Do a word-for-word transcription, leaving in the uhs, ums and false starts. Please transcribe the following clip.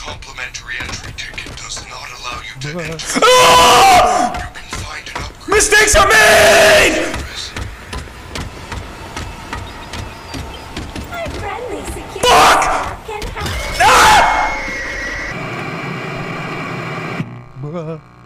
complimentary entry ticket does not allow you to enter. Ah! You can find an upgrade. Mistakes are made! My friendly security Fuck! staff can help. Ah!